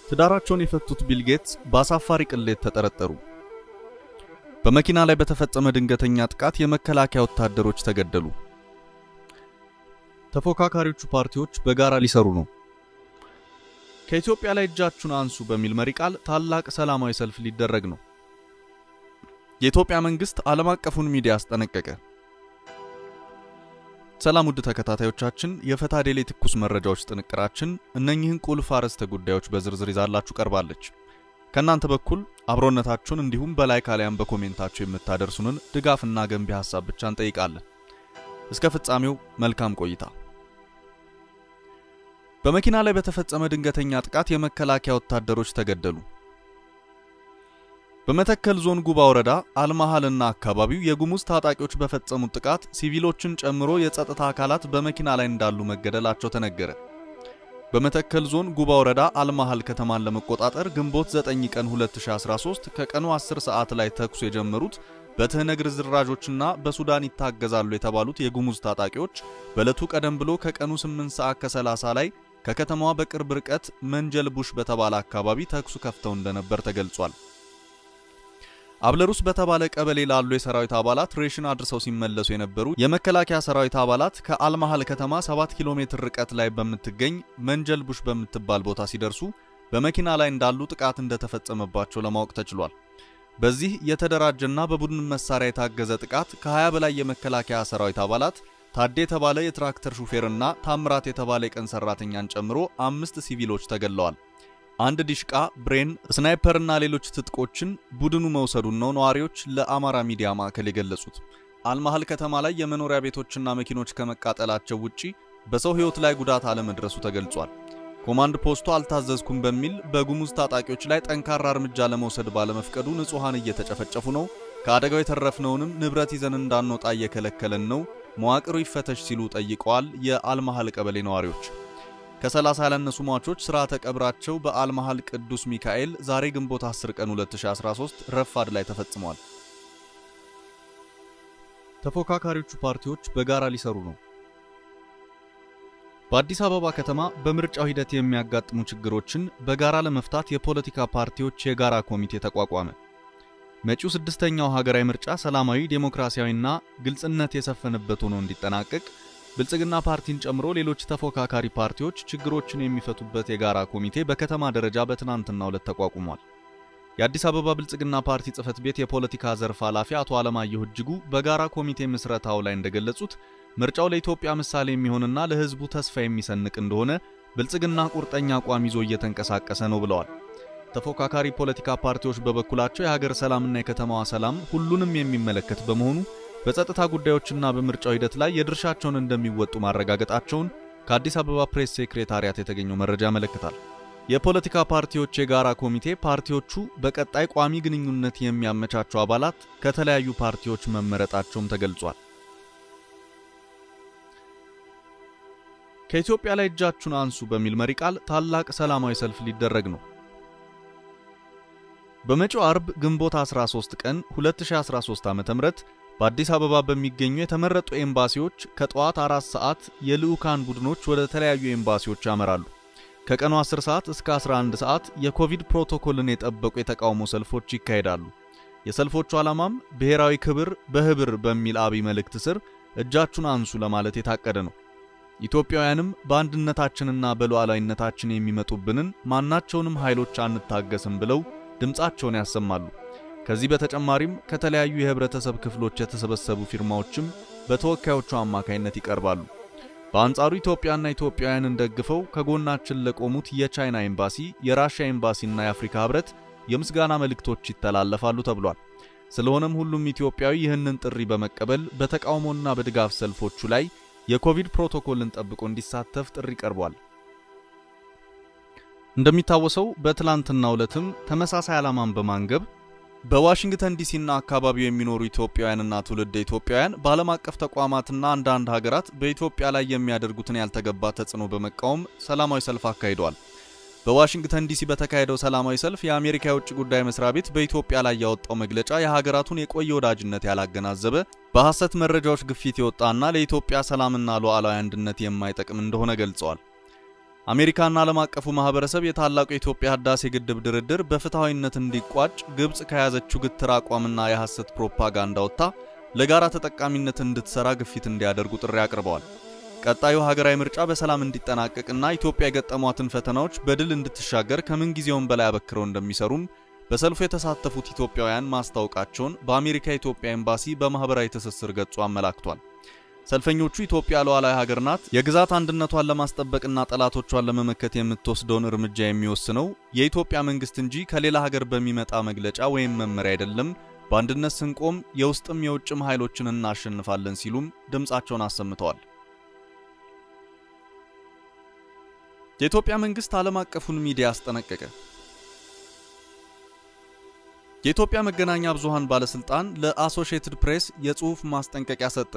ትዳራቸውን የፈቱት ቢል ጌትስ በአሳፋሪ ቅሌት ተጠረጠሩ። በመኪና ላይ በተፈጸመ ድንገተኛ ጥቃት የመከላከያ ወታደሮች ተገደሉ። ተፎካካሪዎቹ ፓርቲዎች በጋራ ሊሰሩ ነው። ከኢትዮጵያ ላይ እጃችሁን አንሱ በሚል መሪ ቃል ታላቅ ሰላማዊ ሰልፍ ሊደረግ ነው። የኢትዮጵያ መንግስት ዓለም አቀፉን ሚዲያ አስጠነቀቀ። ሰላም ውድ ተከታታዮቻችን፣ የፈታ ዴሊ ትኩስ መረጃዎች ጥንቅራችን እነኚህን ቁልፍ አርዕስተ ጉዳዮች በዝርዝር ይዛላችሁ ቀርባለች። ከናንተ በኩል አብሮነታችሁን እንዲሁም በላይክ አሊያም በኮሜንታችሁ የምታደርሱንን ድጋፍና ገንቢ ሐሳብ ብቻ እንጠይቃለን። እስከ ፍጻሜው መልካም ቆይታ። በመኪና ላይ በተፈጸመ ድንገተኛ ጥቃት የመከላከያ ወታደሮች ተገደሉ። በመተከል ዞን ጉባ ወረዳ አልማሃልና አካባቢው የጉሙዝ ታጣቂዎች በፈጸሙት ጥቃት ሲቪሎችን ጨምሮ የጸጥታ አካላት በመኪና ላይ እንዳሉ መገደላቸው ተነገረ። በመተከል ዞን ጉባ ወረዳ አልማሃል ከተማን ለመቆጣጠር ግንቦት 9 ቀን 2013 ከቀኑ 10 ሰዓት ላይ ተኩስ የጀመሩት በትህነግ ዝራዦችና በሱዳን ይታገዛሉ የተባሉት የጉሙዝ ታጣቂዎች በለቱ ቀደም ብሎ ከቀኑ 8 ሰዓት ከ30 ላይ ከከተማዋ በቅርብ ርቀት መንጀል ቡሽ በተባለ አካባቢ ተኩስ ከፍተው እንደነበር ተገልጿል። አብለሩስ በተባለ ቀበሌ ላሉ የሰራዊት አባላት ሬሽን አድርሰው ሲመለሱ የነበሩ የመከላከያ ሰራዊት አባላት ከአልማሃል ከተማ 7 ኪሎ ሜትር ርቀት ላይ በመትገኝ መንጀል ቡሽ በመትባል ቦታ ሲደርሱ በመኪና ላይ እንዳሉ ጥቃት እንደተፈጸመባቸው ለማወቅ ተችሏል። በዚህ የተደራጀና በቡድን መሳሪያ የታገዘ ጥቃት ከ20 በላይ የመከላከያ ሰራዊት አባላት ታዴ የተባለ የትራክተር ሹፌርና ታምራት የተባለ የቀን ሰራተኛን ጨምሮ 5 ሲቪሎች ተገለዋል። አንድ ዲሽቃ፣ ብሬን፣ ስናይፐርና ሌሎች ትጥቆችን ቡድኑ መውሰዱን ነው ነዋሪዎች ለአማራ ሚዲያ ማዕከል የገለጹት። አልማሃል ከተማ ላይ የመኖሪያ ቤቶችና መኪኖች ከመቃጠላቸው ውጪ በሰው ሕይወት ላይ ጉዳት አለመድረሱ ተገልጿል። ኮማንድ ፖስቱ አልታዘዝኩም በሚል በጉሙዝ ታጣቂዎች ላይ ጠንካራ እርምጃ ለመውሰድ ባለመፍቀዱ ንጹሃን እየተጨፈጨፉ ነው። ከአደጋው የተረፍነውንም ንብረት ይዘን እንዳንወጣ እየከለከለን ነው። መዋቅሩ ይፈተሽ ሲሉ ጠይቀዋል። የአልማሃል ቀበሌ ነዋሪዎች ከ30 ያላነሱ ሟቾች ስርዓተ ቀብራቸው በአልማሃል ቅዱስ ሚካኤል ዛሬ ግንቦት 10 ቀን 2013 ረፋድ ላይ ተፈጽሟል። ተፎካካሪዎቹ ፓርቲዎች በጋራ ሊሰሩ ነው። በአዲስ አበባ ከተማ በምርጫው ሂደት የሚያጋጥሙ ችግሮችን በጋራ ለመፍታት የፖለቲካ ፓርቲዎች የጋራ ኮሚቴ ተቋቋመ። መጪው 6ኛው ሀገራዊ ምርጫ ሰላማዊ፣ ዴሞክራሲያዊና ግልጽነት የሰፈነበት ሆኖ እንዲጠናቀቅ ብልጽግና ፓርቲን ጨምሮ ሌሎች ተፎካካሪ ፓርቲዎች ችግሮችን የሚፈቱበት የጋራ ኮሚቴ በከተማ ደረጃ በትናንትናው ዕለት ተቋቁሟል። የአዲስ አበባ ብልጽግና ፓርቲ ጽህፈት ቤት የፖለቲካ ዘርፍ ኃላፊ አቶ አለማየሁ እጅጉ በጋራ ኮሚቴ ምስረታው ላይ እንደገለጹት ምርጫው ለኢትዮጵያ ምሳሌ የሚሆንና ለህዝቡ ተስፋ የሚሰንቅ እንደሆነ ብልጽግና ቁርጠኛ አቋም ይዞ እየተንቀሳቀሰ ነው ብለዋል። ተፎካካሪ ፖለቲካ ፓርቲዎች በበኩላቸው የሀገር ሰላምና የከተማዋ ሰላም ሁሉንም የሚመለከት በመሆኑ በጸጥታ ጉዳዮችና በምርጫው ሂደት ላይ የድርሻቸውን እንደሚወጡ ማረጋገጣቸውን ከአዲስ አበባ ፕሬስ ሴክሬታሪያት የተገኘው መረጃ ያመለክታል። የፖለቲካ ፓርቲዎች የጋራ ኮሚቴ ፓርቲዎቹ በቀጣይ ቋሚ ግንኙነት የሚያመቻቹ አባላት ከተለያዩ ፓርቲዎች መመረጣቸውም ተገልጿል። ከኢትዮጵያ ላይ እጃችሁን አንሱ በሚል መሪ ቃል ታላቅ ሰላማዊ ሰልፍ ሊደረግ ነው። በመጪው አርብ ግንቦት 13 ቀን 2013 ዓ.ም በአዲስ አበባ በሚገኙ የተመረጡ ኤምባሲዎች ከጠዋት 4 ሰዓት የልኡካን ቡድኖች ወደ ተለያዩ ኤምባሲዎች ያመራሉ። ከቀኑ 10 ሰዓት እስከ 11 ሰዓት የኮቪድ ፕሮቶኮልን የጠበቁ የተቃውሞ ሰልፎች ይካሄዳሉ። የሰልፎቹ ዓላማም ብሔራዊ ክብር በህብር በሚል አብይ መልእክት ስር እጃችሁን አንሱ ለማለት የታቀደ ነው። ኢትዮጵያውያንም በአንድነታችንና በሉዓላዊነታችን የሚመጡብንን ማናቸውንም ኃይሎች አንታገስም ብለው ድምጻቸውን ያሰማሉ። ከዚህ በተጨማሪም ከተለያዩ የህብረተሰብ ክፍሎች የተሰበሰቡ ፊርማዎችም በተወካዮቹ አማካይነት ይቀርባሉ። በአንጻሩ ኢትዮጵያና ኢትዮጵያውያንን ደግፈው ከጎናችን ለቆሙት የቻይና ኤምባሲ፣ የራሺያ ኤምባሲና የአፍሪካ ህብረት የምስጋና መልእክቶች ይተላለፋሉ ተብሏል። ስለሆነም ሁሉም ኢትዮጵያዊ ይህንን ጥሪ በመቀበል በተቃውሞና በድጋፍ ሰልፎቹ ላይ የኮቪድ ፕሮቶኮልን ጠብቆ እንዲሳተፍ ጥሪ ቀርቧል። እንደሚታወሰው በትላንትናው ዕለትም ተመሳሳይ ዓላማን በማንገብ በዋሽንግተን ዲሲና አካባቢው የሚኖሩ ኢትዮጵያውያንና ትውልደ ኢትዮጵያውያን በዓለም አቀፍ ተቋማትና አንዳንድ ሀገራት በኢትዮጵያ ላይ የሚያደርጉትን ያልተገባ ተጽዕኖ በመቃወም ሰላማዊ ሰልፍ አካሂደዋል። በዋሽንግተን ዲሲ በተካሄደው ሰላማዊ ሰልፍ የአሜሪካ የውጭ ጉዳይ መስሪያ ቤት በኢትዮጵያ ላይ ያወጣው መግለጫ የሀገራቱን የቆየ ወዳጅነት ያላገናዘበ በሐሰት መረጃዎች ግፊት የወጣና ለኢትዮጵያ ሰላምና ሉዓላዊ አንድነት የማይጠቅም እንደሆነ ገልጸዋል። አሜሪካና ዓለም አቀፉ ማህበረሰብ የታላቁ የኢትዮጵያ ህዳሴ ግድብ ድርድር በፍትሃዊነት እንዲቋጭ ግብጽ ከያዘችው ግትር አቋምና የሐሰት ፕሮፓጋንዳ ወጥታ ለጋራ ተጠቃሚነት እንድትሰራ ግፊት እንዲያደርጉ ጥሪ አቅርበዋል። ቀጣዩ ሀገራዊ ምርጫ በሰላም እንዲጠናቀቅና ኢትዮጵያ የገጠሟትን ፈተናዎች በድል እንድትሻገር ከምን ጊዜውም በላይ አበክረው እንደሚሰሩም በሰልፉ የተሳተፉት ኢትዮጵያውያን ማስታወቃቸውን በአሜሪካ የኢትዮጵያ ኤምባሲ በማህበራዊ ትስስር ገጹ አመላክቷል። ሰልፈኞቹ ኢትዮጵያ ሉዓላዊ ሀገር ናት፣ የግዛት አንድነቷን ለማስጠበቅና ጠላቶቿን ለመመከት የምትወስደውን እርምጃ የሚወስነው የኢትዮጵያ መንግስት እንጂ ከሌላ ሀገር በሚመጣ መግለጫ ወይም መመሪያ አይደለም፣ በአንድነት ስንቆም የውስጥም የውጭም ኃይሎችን እናሸንፋለን ሲሉም ድምጻቸውን አሰምተዋል። የኢትዮጵያ መንግስት ዓለም አቀፉን ሚዲያ አስጠነቀቀ። የኢትዮጵያ መገናኛ ብዙሃን ባለስልጣን ለአሶሺየትድ ፕሬስ የጽሑፍ ማስጠንቀቂያ ሰጠ።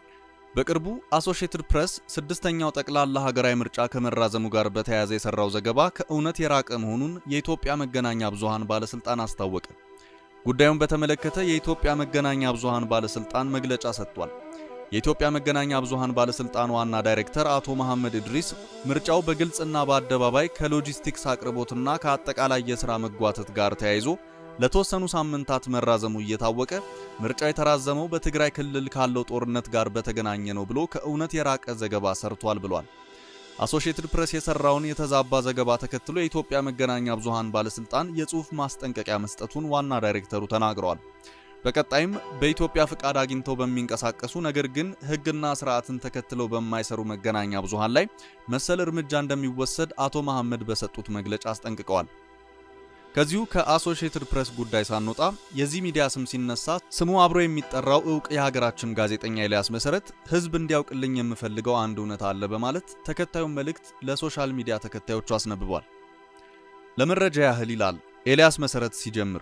በቅርቡ አሶሺየትድ ፕሬስ ስድስተኛው ጠቅላላ ሀገራዊ ምርጫ ከመራዘሙ ጋር በተያያዘ የሰራው ዘገባ ከእውነት የራቀ መሆኑን የኢትዮጵያ መገናኛ ብዙሃን ባለስልጣን አስታወቀ። ጉዳዩን በተመለከተ የኢትዮጵያ መገናኛ ብዙሃን ባለስልጣን መግለጫ ሰጥቷል። የኢትዮጵያ መገናኛ ብዙሃን ባለስልጣን ዋና ዳይሬክተር አቶ መሐመድ ኢድሪስ ምርጫው በግልጽና በአደባባይ ከሎጂስቲክስ አቅርቦትና ከአጠቃላይ የሥራ መጓተት ጋር ተያይዞ ለተወሰኑ ሳምንታት መራዘሙ እየታወቀ ምርጫው የተራዘመው በትግራይ ክልል ካለው ጦርነት ጋር በተገናኘ ነው ብሎ ከእውነት የራቀ ዘገባ ሰርቷል ብሏል። አሶሺየትድ ፕሬስ የሰራውን የተዛባ ዘገባ ተከትሎ የኢትዮጵያ መገናኛ ብዙሃን ባለስልጣን የጽሑፍ ማስጠንቀቂያ መስጠቱን ዋና ዳይሬክተሩ ተናግረዋል። በቀጣይም በኢትዮጵያ ፍቃድ አግኝተው በሚንቀሳቀሱ ነገር ግን ሕግና ስርዓትን ተከትለው በማይሰሩ መገናኛ ብዙሃን ላይ መሰል እርምጃ እንደሚወሰድ አቶ መሐመድ በሰጡት መግለጫ አስጠንቅቀዋል። ከዚሁ ከአሶሺየትድ ፕሬስ ጉዳይ ሳንወጣ የዚህ ሚዲያ ስም ሲነሳ ስሙ አብሮ የሚጠራው ዕውቅ የሀገራችን ጋዜጠኛ ኤልያስ መሰረት ህዝብ እንዲያውቅልኝ የምፈልገው አንድ እውነት አለ በማለት ተከታዩን መልእክት ለሶሻል ሚዲያ ተከታዮቹ አስነብቧል። ለመረጃ ያህል ይላል ኤልያስ መሰረት ሲጀምር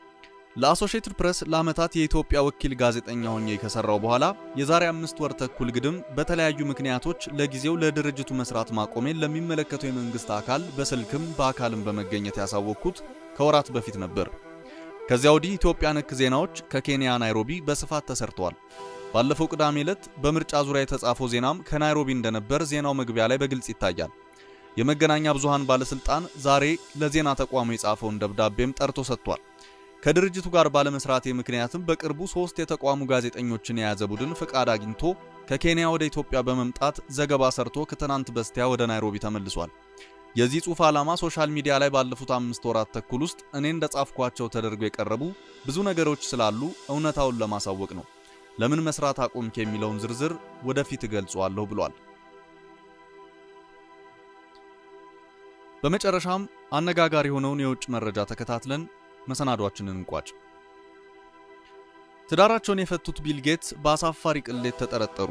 ለአሶሺየትድ ፕሬስ ለዓመታት የኢትዮጵያ ወኪል ጋዜጠኛ ሆኜ ከሰራው በኋላ የዛሬ 5 ወር ተኩል ግድም በተለያዩ ምክንያቶች ለጊዜው ለድርጅቱ መስራት ማቆሜን ለሚመለከተው የመንግስት አካል በስልክም በአካልም በመገኘት ያሳወቅኩት ከወራት በፊት ነበር። ከዚያ ወዲህ ኢትዮጵያ ነክ ዜናዎች ከኬንያ ናይሮቢ በስፋት ተሰርተዋል። ባለፈው ቅዳሜ ዕለት በምርጫ ዙሪያ የተጻፈው ዜናም ከናይሮቢ እንደነበር ዜናው መግቢያ ላይ በግልጽ ይታያል። የመገናኛ ብዙሃን ባለስልጣን ዛሬ ለዜና ተቋሙ የጻፈውን ደብዳቤም ጠርቶ ሰጥቷል። ከድርጅቱ ጋር ባለመስራቴ ምክንያትም በቅርቡ 3 የተቋሙ ጋዜጠኞችን የያዘ ቡድን ፍቃድ አግኝቶ ከኬንያ ወደ ኢትዮጵያ በመምጣት ዘገባ ሰርቶ ከትናንት በስቲያ ወደ ናይሮቢ ተመልሷል። የዚህ ጽሑፍ ዓላማ ሶሻል ሚዲያ ላይ ባለፉት 5 ወራት ተኩል ውስጥ እኔ እንደጻፍኳቸው ተደርጎ የቀረቡ ብዙ ነገሮች ስላሉ እውነታውን ለማሳወቅ ነው። ለምን መስራት አቆምክ የሚለውን ዝርዝር ወደፊት እገልጸዋለሁ ብሏል። በመጨረሻም አነጋጋሪ ሆነውን የውጭ መረጃ ተከታትለን መሰናዷችንን እንቋጭ። ትዳራቸውን የፈቱት ቢል ጌትስ በአሳፋሪ ቅሌት ተጠረጠሩ።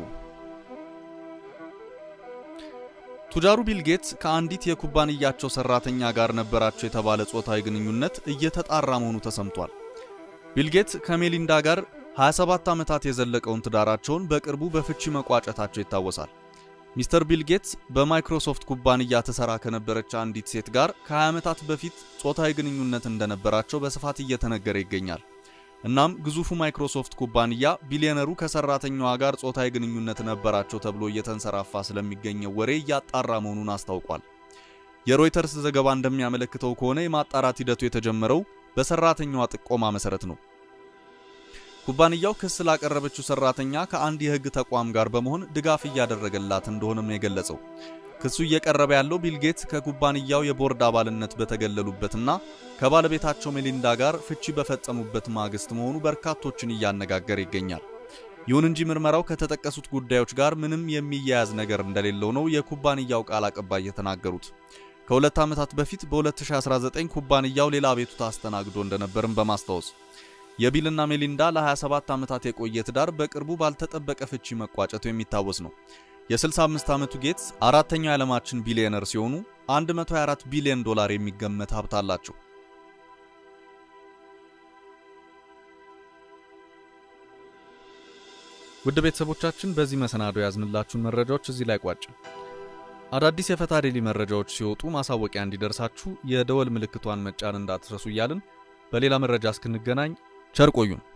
ቱጃሩ ቢል ጌትስ ከአንዲት የኩባንያቸው ሰራተኛ ጋር ነበራቸው የተባለ ጾታዊ ግንኙነት እየተጣራ መሆኑ ተሰምቷል። ቢል ጌትስ ከሜሊንዳ ጋር 27 ዓመታት የዘለቀውን ትዳራቸውን በቅርቡ በፍቺ መቋጨታቸው ይታወሳል። ሚስተር ቢል ጌትስ በማይክሮሶፍት ኩባንያ ተሰራ ከነበረች አንዲት ሴት ጋር ከ20 ዓመታት በፊት ጾታዊ ግንኙነት እንደነበራቸው በስፋት እየተነገረ ይገኛል። እናም ግዙፉ ማይክሮሶፍት ኩባንያ ቢሊዮነሩ ከሰራተኛዋ ጋር ጾታዊ ግንኙነት ነበራቸው ተብሎ እየተንሰራፋ ስለሚገኘው ወሬ እያጣራ መሆኑን አስታውቋል። የሮይተርስ ዘገባ እንደሚያመለክተው ከሆነ የማጣራት ሂደቱ የተጀመረው በሰራተኛዋ ጥቆማ መሰረት ነው። ኩባንያው ክስ ላቀረበችው ሰራተኛ ከአንድ የህግ ተቋም ጋር በመሆን ድጋፍ እያደረገላት እንደሆነም ነው የገለጸው። ክሱ እየቀረበ ያለው ቢል ጌትስ ከኩባንያው የቦርድ አባልነት በተገለሉበትና ከባለቤታቸው ሜሊንዳ ጋር ፍቺ በፈጸሙበት ማግስት መሆኑ በርካቶችን እያነጋገረ ይገኛል። ይሁን እንጂ ምርመራው ከተጠቀሱት ጉዳዮች ጋር ምንም የሚያያዝ ነገር እንደሌለው ነው የኩባንያው ቃል አቀባይ የተናገሩት። ከ2 ዓመታት በፊት በ2019 ኩባንያው ሌላ አቤቱታ አስተናግዶ እንደነበርም በማስታወስ የቢልና ሜሊንዳ ለ27 ዓመታት የቆየ ትዳር በቅርቡ ባልተጠበቀ ፍቺ መቋጨቱ የሚታወስ ነው። የ65 ዓመቱ ጌትስ አራተኛው የዓለማችን ቢሊዮነር ሲሆኑ 124 ቢሊዮን ዶላር የሚገመት ሀብት አላቸው። ውድ ቤተሰቦቻችን በዚህ መሰናዶ ያዝንላችሁን መረጃዎች እዚህ ላይ ቋጭ። አዳዲስ የፈታ ዴሊ መረጃዎች ሲወጡ ማሳወቂያ እንዲደርሳችሁ የደወል ምልክቷን መጫን እንዳትረሱ እያልን በሌላ መረጃ እስክንገናኝ ቸር ቆዩን።